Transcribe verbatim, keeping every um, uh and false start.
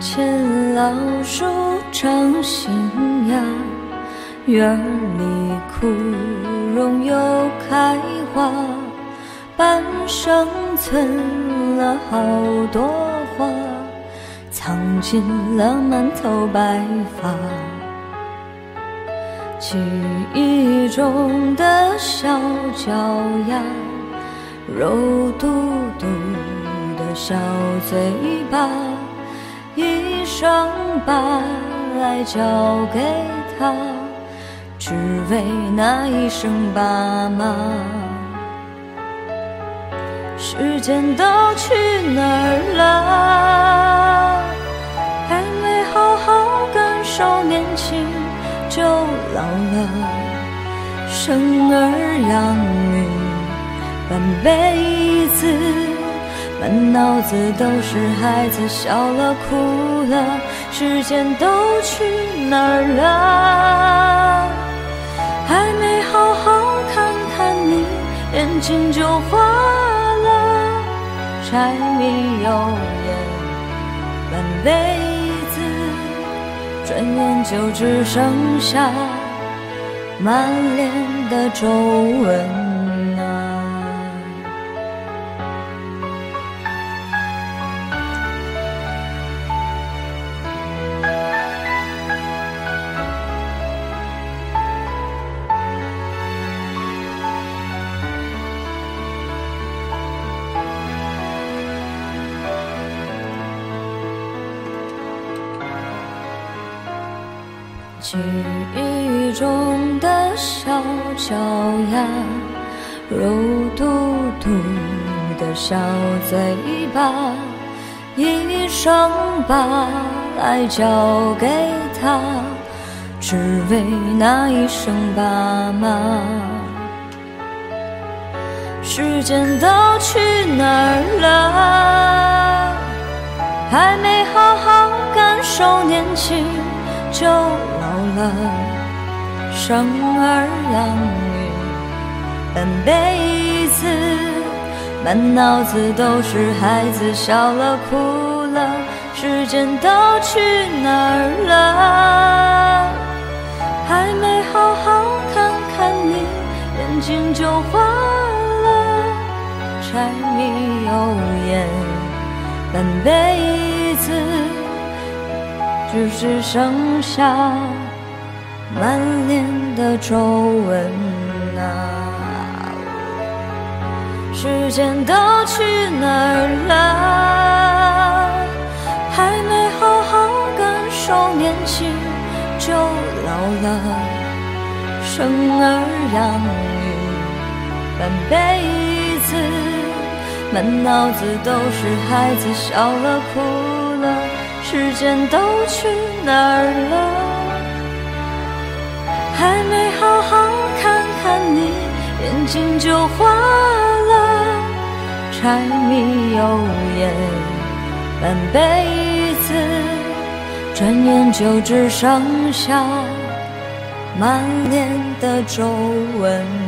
前老树长新芽，院里枯荣又开花，半生存了好多花，藏进了满头白发。记忆中的小脚丫，肉嘟嘟的小嘴巴，一声把爱交给他，只为那一声爸妈。时间都去哪儿了？还没好好感受年轻就老了，生儿养女半辈子，满脑子都是孩子笑了哭了，时间都去哪儿了？还没好好看看你，眼睛就花了，柴米油盐半辈子，转眼就只剩下满脸的皱纹。记忆中的小脚丫，肉嘟嘟的小嘴巴，一生把爱交给他，只为那一声爸妈。时间都去哪儿了？还没好好感受年轻就老了，生儿养女半辈子，满脑子都是孩子笑了哭了，时间都去哪儿了？还没好好看看你，眼睛就花了，柴米油盐半辈子，只是剩下满脸的皱纹啊！时间都去哪儿了？还没好好感受年轻就老了，生儿养女半辈子，满脑子都是孩子笑了哭了，时间都去哪儿了？还没好好看看你，眼睛就花了，柴米油盐半辈子，转眼就只剩下满脸的皱纹。